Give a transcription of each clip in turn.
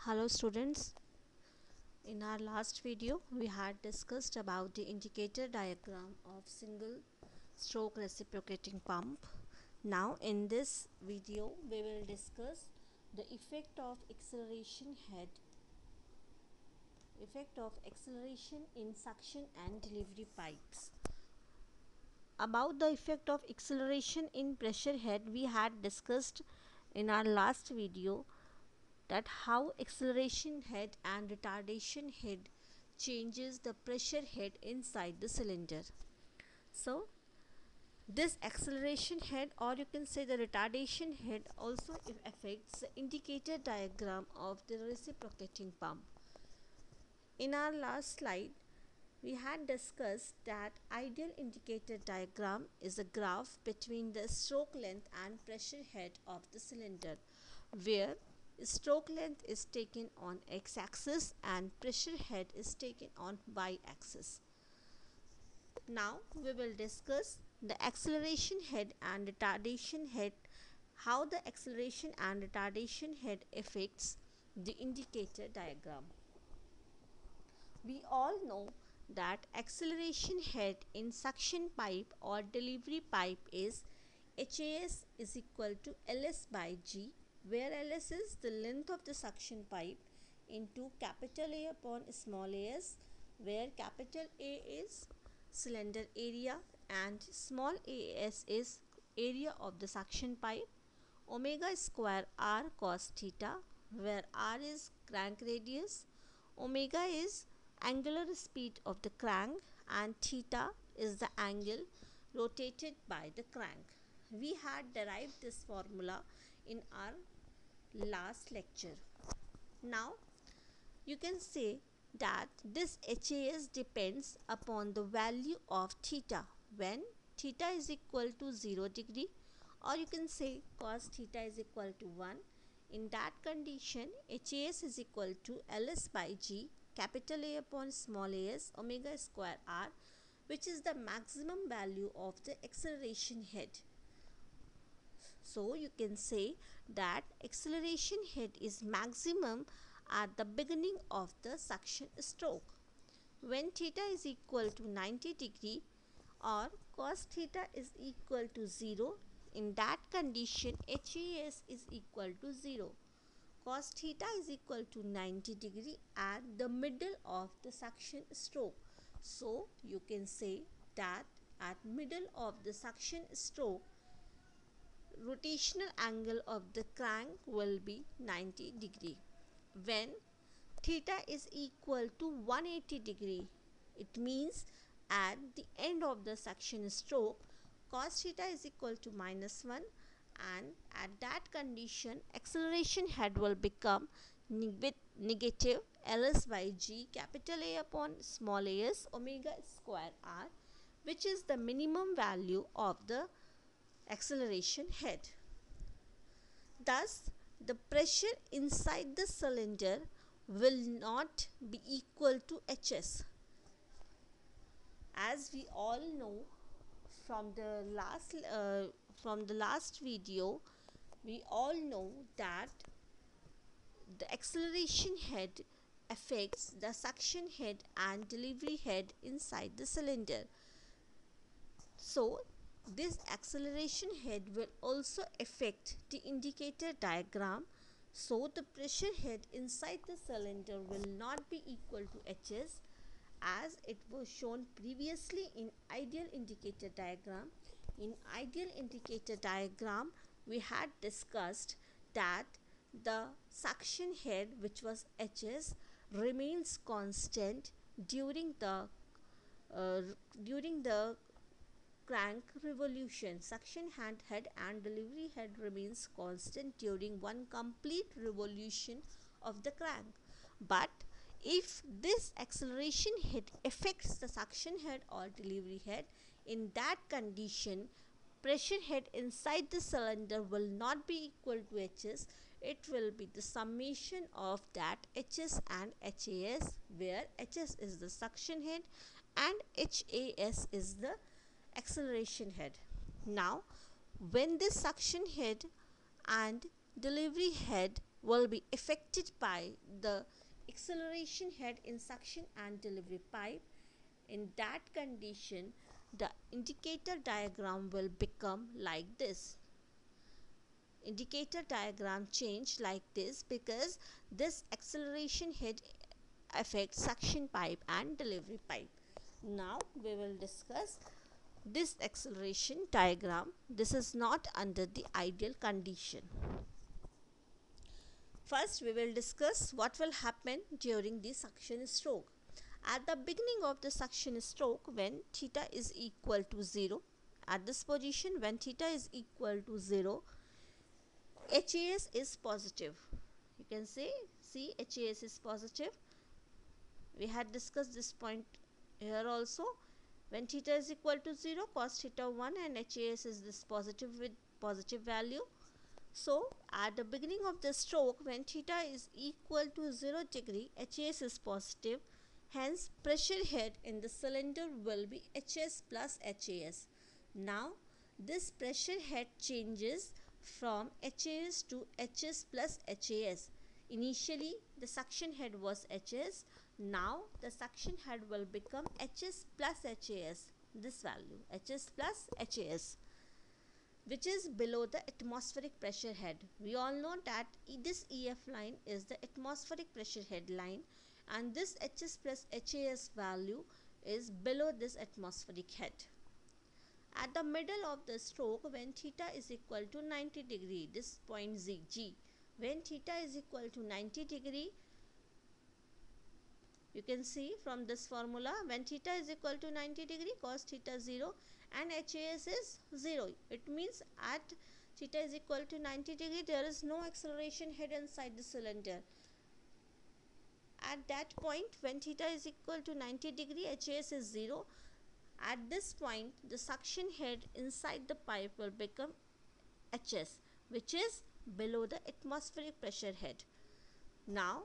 Hello students, in our last video we had discussed about the indicator diagram of single stroke reciprocating pump. Now in this video we will discuss the effect of acceleration in suction and delivery pipes. About the effect of acceleration in pressure head, we had discussed in our last video that how acceleration head and retardation head changes the pressure head inside the cylinder. So this acceleration head, or you can say the retardation head, also affects the indicator diagram of the reciprocating pump. In our last slide we had discussed that ideal indicator diagram is a graph between the stroke length and pressure head of the cylinder, where stroke length is taken on x-axis and pressure head is taken on y-axis. Now we will discuss the acceleration head and retardation head, how the acceleration and retardation head affects the indicator diagram. We all know that acceleration head in suction pipe or delivery pipe is HAS is equal to LS by G, where LS is the length of the suction pipe into capital A upon small as, where capital A is cylinder area and small as is area of the suction pipe, omega square R cos theta, where R is crank radius, omega is angular speed of the crank, and theta is the angle rotated by the crank. We had derived this formula in our last lecture. Now you can say that this HAS depends upon the value of theta when theta is equal to 0 degree, or you can say cos theta is equal to 1. In that condition, HAS is equal to LS by G, capital A upon small as, omega square R, which is the maximum value of the acceleration head. So you can say that acceleration head is maximum at the beginning of the suction stroke when theta is equal to 90 degree or cos theta is equal to 0. In that condition, HAS is equal to 0. Cos theta is equal to 90 degree at the middle of the suction stroke. So you can say that at middle of the suction stroke, rotational angle of the crank will be 90 degree. When theta is equal to 180 degree, it means at the end of the suction stroke, cos theta is equal to -1, and at that condition acceleration head will become with negative LS by G, capital A upon small as, omega square R, which is the minimum value of the acceleration head. Thus the pressure inside the cylinder will not be equal to HS. As we all know from the last video, we all know that the acceleration head affects the suction head and delivery head inside the cylinder. So this acceleration head will also affect the indicator diagram. So the pressure head inside the cylinder will not be equal to HS, as it was shown previously in ideal indicator diagram. In ideal indicator diagram, we had discussed that the suction head, which was HS, remains constant during the crank revolution. Suction head and delivery head remains constant during one complete revolution of the crank. But if this acceleration head affects the suction head or delivery head, in that condition pressure head inside the cylinder will not be equal to HS. It will be the summation of that HS and HAS, where HS is the suction head and HAS is the acceleration head. Now when this suction head and delivery head will be affected by the acceleration head in suction and delivery pipe. In that condition, the indicator diagram will become like this. Indicator diagram change like this because this acceleration head affects suction pipe and delivery pipe. Now we will discuss this acceleration diagram. This is not under the ideal condition. First, we will discuss what will happen during the suction stroke. At the beginning of the suction stroke, when theta is equal to 0, at this position when theta is equal to 0, HAS is positive. You can see HAS is positive. We had discussed this point here also. When theta is equal to 0, cos theta 1 and HAS is this positive with positive value. So, at the beginning of the stroke, when theta is equal to 0 degree, HAS is positive. Hence, pressure head in the cylinder will be HS plus HAS. Now, this pressure head changes from HAS to HS plus HAS. Initially, the suction head was HS. Now, the suction head will become HS plus HAS. This value, HS plus HAS, which is below the atmospheric pressure head. We all know that this EF line is the atmospheric pressure head line, and this HS plus HAS value is below this atmospheric head. At the middle of the stroke, when theta is equal to 90 degree, this point G, when theta is equal to 90 degree, you can see from this formula, when theta is equal to 90 degree, cos theta 0 and HAS is 0. It means at theta is equal to 90 degree, there is no acceleration head inside the cylinder. At that point, when theta is equal to 90 degree, HAS is 0. At this point, the suction head inside the pipe will become HS, which is below the atmospheric pressure head. Now,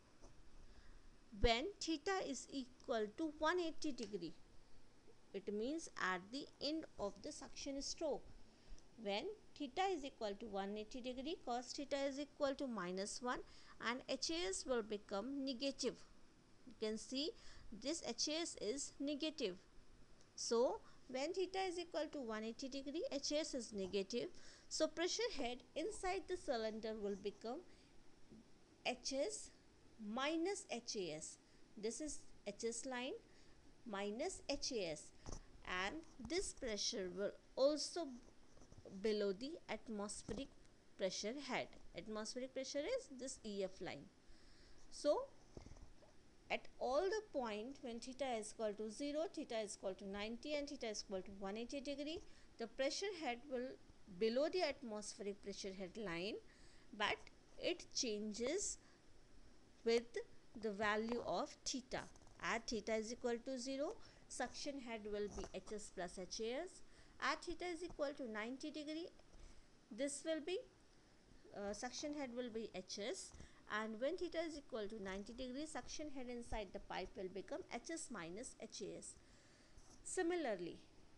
when theta is equal to 180 degree, it means at the end of the suction stroke, when theta is equal to 180 degree, cos theta is equal to -1 and HAS will become negative. You can see this HAS is negative. So, when theta is equal to 180 degree, HAS is negative. So, pressure head inside the cylinder will become HS minus HAS. This is HS line minus HAS, and this pressure will also below the atmospheric pressure head. Atmospheric pressure is this EF line. So, at all the point when theta is equal to 0, theta is equal to 90 and theta is equal to 180 degree, the pressure head will below the atmospheric pressure head line, but it changes with the value of theta. At theta is equal to 0, suction head will be HS plus HAS. At theta is equal to 90 degree, this will be suction head will be HS, and when theta is equal to 90 degree, suction head inside the pipe will become HS minus HAS. Similarly,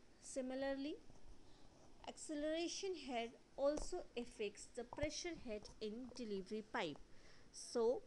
acceleration head also affects the pressure head in delivery pipe. So,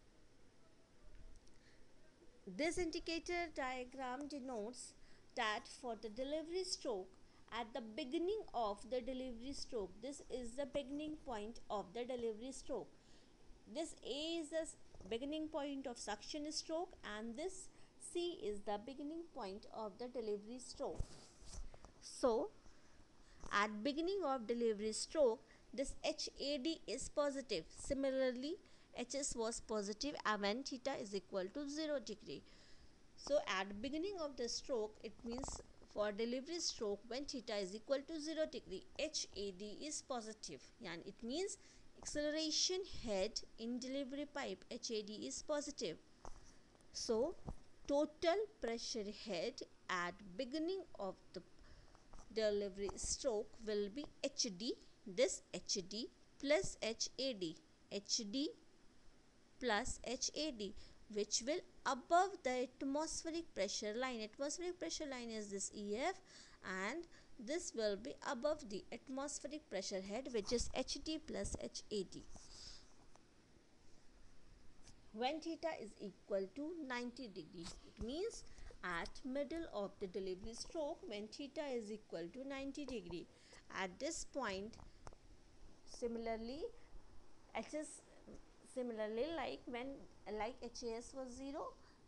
this indicator diagram denotes that for the delivery stroke, at the beginning of the delivery stroke, this is the beginning point of the delivery stroke. This A is the beginning point of suction stroke, and this C is the beginning point of the delivery stroke. So, at beginning of delivery stroke, this HAD is positive. Similarly, HS was positive when theta is equal to 0 degree. So, at beginning of the stroke, it means for delivery stroke, when theta is equal to 0 degree, HAD is positive. And it means acceleration head in delivery pipe, HAD is positive. So, total pressure head at beginning of the delivery stroke will be HD, this HD plus HAD, HD plus HAD, which will above the atmospheric pressure line. Atmospheric pressure line is this EF, and this will be above the atmospheric pressure head, which is HD plus HAD. when theta is equal to 90 degrees. It means at middle of the delivery stroke when theta is equal to 90 degree. At this point, similarly HS similarly like when HAS was 0,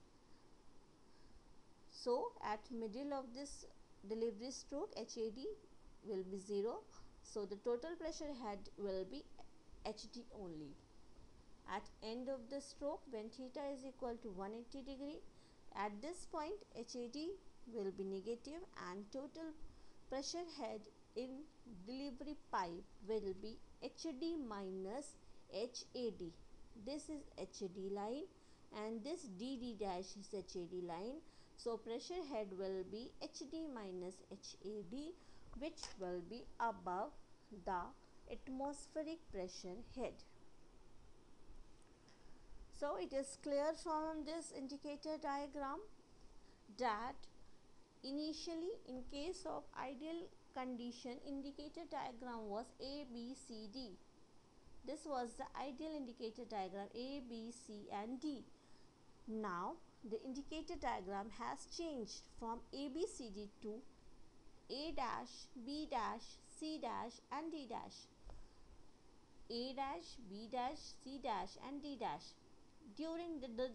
so at middle of this delivery stroke HAD will be 0, so the total pressure head will be HD only. At end of the stroke when theta is equal to 180 degree, at this point HAD will be negative and total pressure head in delivery pipe will be HD minus HAD. This is HAD line and this DD dash is HAD line. So pressure head will be HD minus HAD, which will be above the atmospheric pressure head. So it is clear from this indicator diagram that initially, in case of ideal condition, indicator diagram was A, B, C, D. This was the ideal indicator diagram A, B, C and D. Now the indicator diagram has changed from A, B, C, D to A dash, B dash, C dash and D dash. A dash, B dash, C dash and D dash. During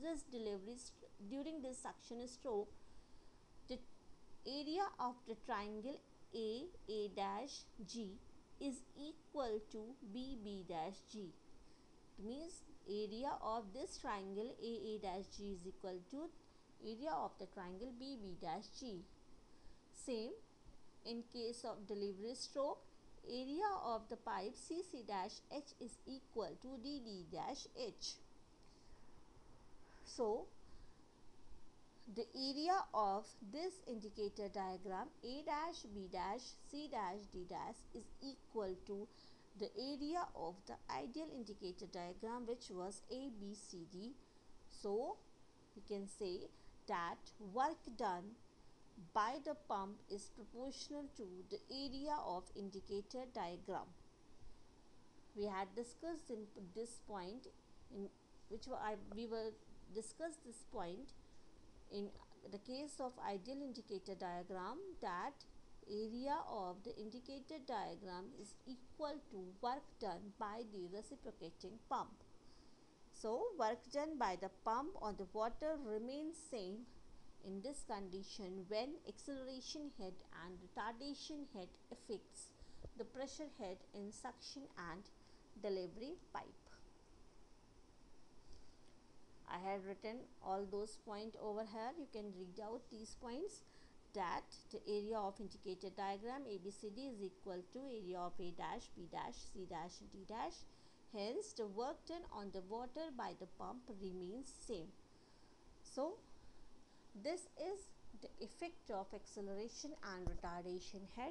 this suction stroke, the area of the triangle A dash G is equal to B dash G. It means area of this triangle A dash G is equal to area of the triangle B dash G. Same in case of delivery stroke, area of the pipe CC dash H is equal to DD dash H. So the area of this indicator diagram A dash, B dash, C dash, D dash is equal to the area of the ideal indicator diagram, which was A, B, C, D. So we can say that work done by the pump is proportional to the area of indicator diagram. We had discussed in this point in which we will discuss this point in the case of ideal indicator diagram, that area of the indicator diagram is equal to work done by the reciprocating pump. So work done by the pump on the water remains same in this condition when acceleration head and retardation head affects the pressure head in suction and delivery pipe. I have written all those points over here. You can read out these points, that the area of indicator diagram ABCD is equal to area of A dash, B dash, C dash, D dash. Hence the work done on the water by the pump remains same. So this is the effect of acceleration and retardation head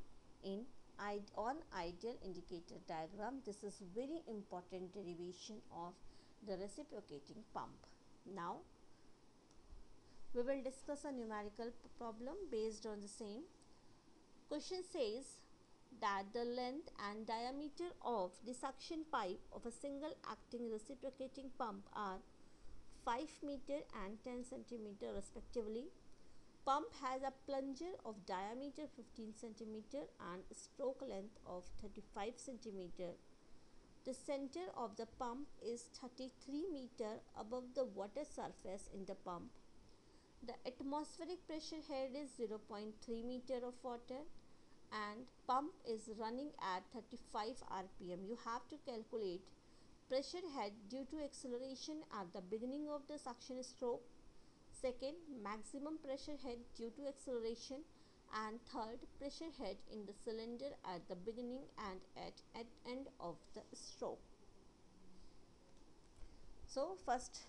on ideal indicator diagram. This is very important derivation of the reciprocating pump. Now we will discuss a numerical problem based on the same. Question says that the length and diameter of the suction pipe of a single acting reciprocating pump are 5 meter and 10 centimeter respectively. Pump has a plunger of diameter 15 centimeter and stroke length of 35 centimeter. The center of the pump is 33 meter above the water surface in the pump. The atmospheric pressure head is 0.3 meter of water and pump is running at 35 rpm. You have to calculate pressure head due to acceleration at the beginning of the suction stroke. Second, maximum pressure head due to acceleration. And third, pressure head in the cylinder at the beginning and at end of the stroke. So first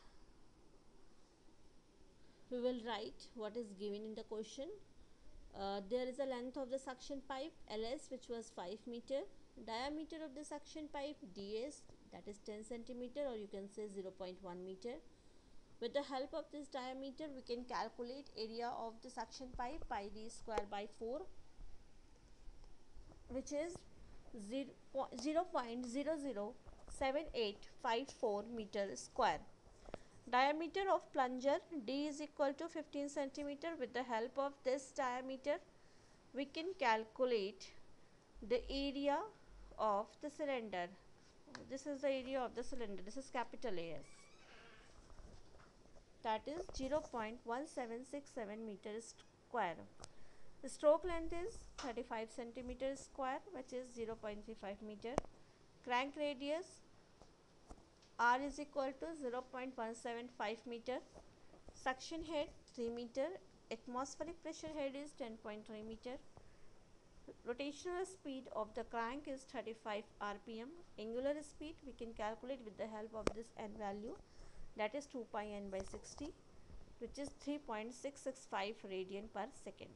we will write what is given in the question. There is a length of the suction pipe LS, which was 5 meter. Diameter of the suction pipe DS, that is 10 centimeter, or you can say 0.1 meter. With the help of this diameter, we can calculate area of the suction pipe pi d square by 4, which is 0.007854 meter square. Diameter of plunger D is equal to 15 centimeter. With the help of this diameter, we can calculate the area of the cylinder. This is the area of the cylinder. This is capital AS. That is 0.1767 meters square. The stroke length is 35 centimeters square, which is 0.35 meter. Crank radius R is equal to 0.175 meter. Suction head 3 meter. Atmospheric pressure head is 10.3 meter. Rotational speed of the crank is 35 rpm. Angular speed we can calculate with the help of this n value, that is 2 pi n by 60, which is 3.665 radian per second.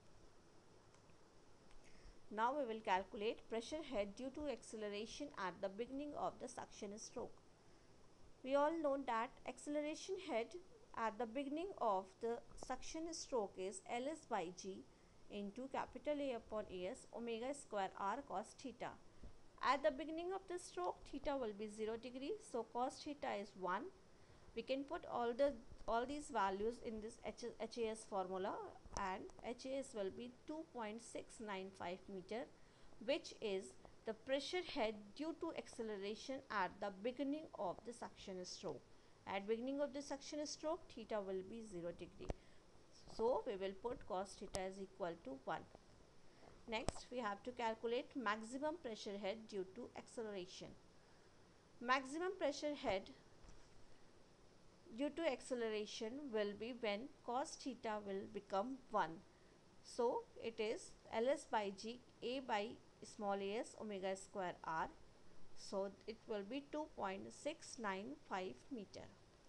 Now we will calculate pressure head due to acceleration at the beginning of the suction stroke. We all know that acceleration head at the beginning of the suction stroke is Ls by G into capital A upon As omega square r cos theta. At the beginning of the stroke, theta will be 0 degree, so cos theta is 1. We can put all these values in this HAS formula, and HAS will be 2.695 meter, which is the pressure head due to acceleration at the beginning of the suction stroke. At beginning of the suction stroke, theta will be 0 degree. So we will put cos theta is equal to 1. Next, we have to calculate maximum pressure head due to acceleration. Maximum pressure head due to acceleration will be when cos theta will become 1. So it is Ls by G A by small as omega square r. So it will be 2.695 meter.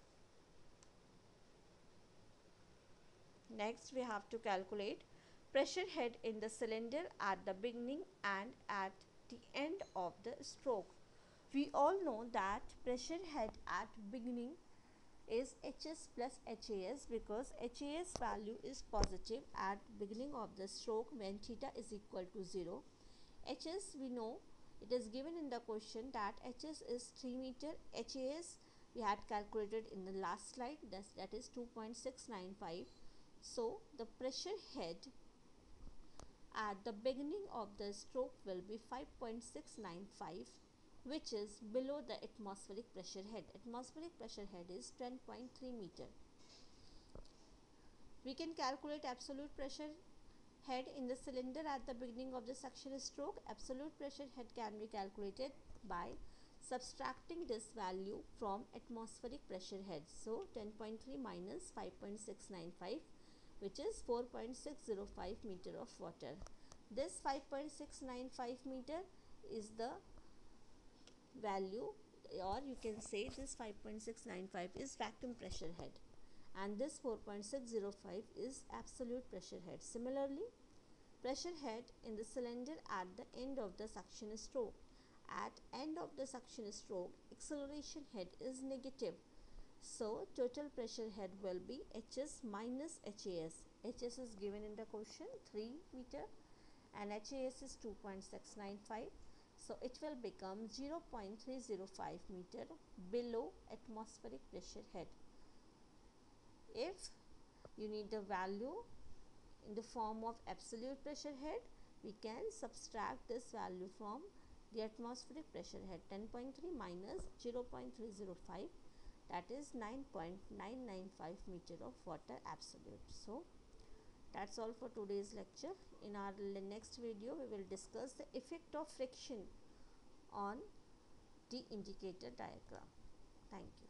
Next, we have to calculate pressure head in the cylinder at the beginning and at the end of the stroke. We all know that pressure head at beginning is HS plus HAS, because HAS value is positive at beginning of the stroke when theta is equal to 0. HS we know, it is given in the question that HS is 3 meter. HAS we had calculated in the last slide, that is 2.695. So the pressure head at the beginning of the stroke will be 5.695, which is below the atmospheric pressure head. Atmospheric pressure head is 10.3 meter. We can calculate absolute pressure head in the cylinder at the beginning of the suction stroke. Absolute pressure head can be calculated by subtracting this value from atmospheric pressure head. So 10.3 minus 5.695, which is 4.605 meter of water. This 5.695 meter is the value, or you can say this 5.695 is vacuum pressure head, and this 4.605 is absolute pressure head. Similarly, pressure head in the cylinder at the end of the suction stroke. At end of the suction stroke, acceleration head is negative. So total pressure head will be HS minus HAS. HS is given in the question 3 meter and HAS is 2.695. So it will become 0.305 meter below atmospheric pressure head. If you need the value in the form of absolute pressure head, we can subtract this value from the atmospheric pressure head. 10.3 minus 0.305, that is 9.995 meter of water absolute. So that's all for today's lecture. In our next video, we will discuss the effect of friction on the indicator diagram. Thank you.